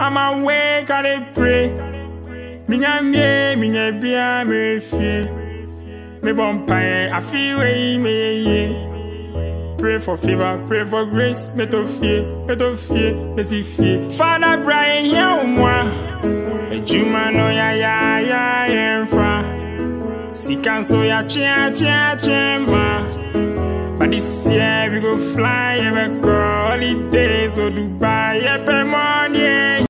I'm awake, I dey pray. Minya bia me fie. Me bumpire, I feel way me. Pray for favor, pray for grace. Me to fear, me see fear. Father Brian, ya moi. A Juma no ya emfa. Sikan so ya ma. But this year we go fly, we go holidays, so Dubai, every morning.